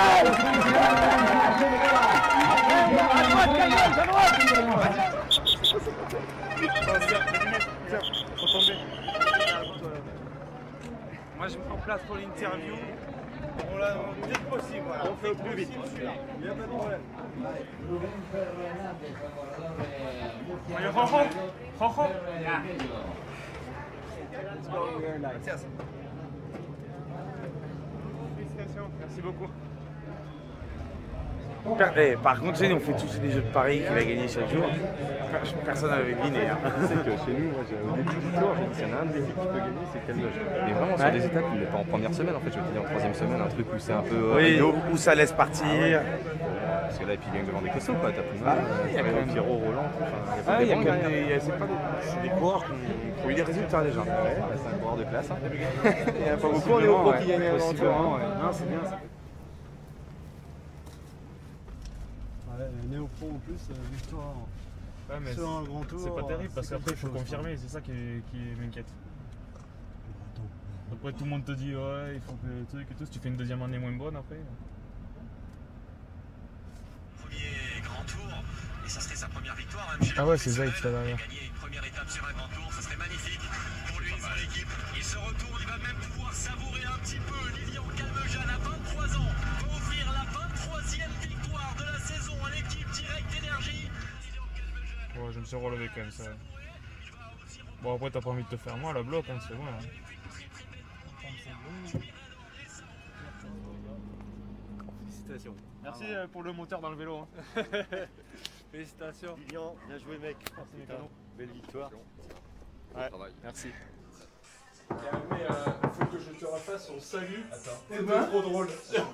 Moi je me prends place pour l'interview. On l'a dès que possible, voilà. On fait au plus vite. Il n'y a pas de problème. Félicitations, merci beaucoup. Par contre, tu sais, on fait tous les jeux de paris qu'il va gagner chaque jour. Personne n'avait deviné. Hein. C'est que chez nous, moi, au début du tour, j'ai dit s'il y en a un des équipes qui peut gagner, c'est quel loge. Mais vraiment, sur des étapes, il n'est pas en première semaine. En fait, je me dis en troisième semaine, un truc où c'est un peu. Oui, où ça laisse partir. Ah ouais. Parce que là, et puis il gagne devant des costauds, quoi. T'as plus mal. Il y a quand même Pierrot, Roland. Il y a quand même c'est des coureurs qui ont eu des résultats déjà. Ouais, c'est un coureur de classe. Hein. Il n'y en a pas beaucoup, on est au pro qui gagnent un tour. Non, c'est bien ça. Néo-pro en plus, victoire ouais, mais sur un grand tour. C'est pas terrible parce qu'après il faut confirmer, c'est ça qui m'inquiète. Après tout le monde te dit ouais, il faut que le truc et tout, si tu fais une deuxième année moins bonne après. Premier grand tour, et ça serait sa première victoire. Même chez ah ouais, c'est Zayt là derrière. Gagner une première étape sur un grand tour, ça serait magnifique pour lui et son équipe. Il se retourne, il va même pouvoir savourer un petit peu. Lilian Calmejean à 23 ans va offrir la 23e victoire de la saison à l'équipe Direct Énergie. Ouais, je me suis relevé quand même ça. Bon après t'as pas envie de te faire mal à bloc, hein, c'est bon. Hein. Félicitations. Merci pour le moteur dans le vélo. Hein. Félicitations. Lilian, bien joué mec. Merci, belle victoire. Ouais, merci. Mais faut que je te refasse son salut. Attends. C'était trop drôle.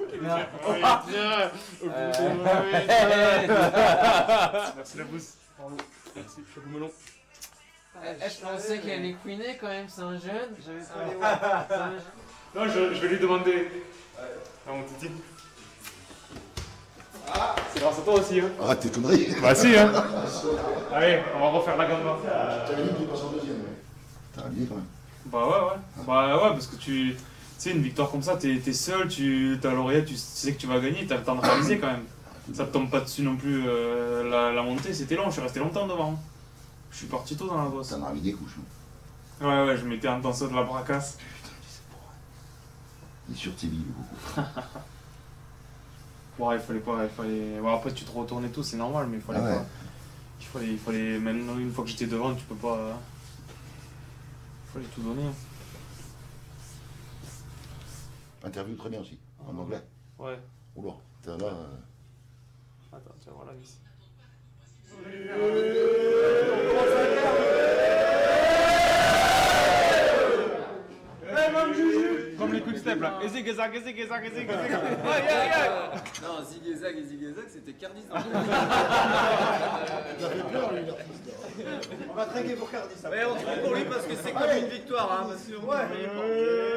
Merci la bouse. Bravo. Merci, chapeau melon. Je pensais qu'elle allait queener quand même, c'est un jeune. J'avais pas Non, je vais lui demander. Ah mon titi. C'est grâce à toi aussi, hein. Ah, t'es connerie. Bah si, hein. Allez, on va refaire la gamba. T'avais dit qu'il passe en deuxième, ouais. T'as ramené quand même. Bah ouais. Bah ouais, parce que tu sais, une victoire comme ça, t'es seul, t'as lauréat, tu sais que tu vas gagner, t'as le temps de réaliser quand même. Ça te tombe pas dessus non plus. La montée, c'était long, je suis resté longtemps devant. Je suis parti tôt dans la bosse. T'en as remis des couches. Ouais, je m'étais en dansant de la bracasse. Putain, tu sais pour. Il est sur TV, beaucoup. Ouais, il fallait pas. Bon, après, tu te retournes et tout, c'est normal, mais il fallait pas. Il fallait. Même une fois que j'étais devant, tu peux pas. Il fallait tout donner. Interview très bien aussi, en anglais. Ouais. Oula, t'es là. Attends, tu vas voir la vis. Comme les coups de step là. Zig zag. Non, Zig et Zag, c'était Cardis. Il a fait peur lui, l'artiste. On va trinquer pour Cardis. Mais on trinque pour lui parce que c'est comme une victoire. Hein, parce que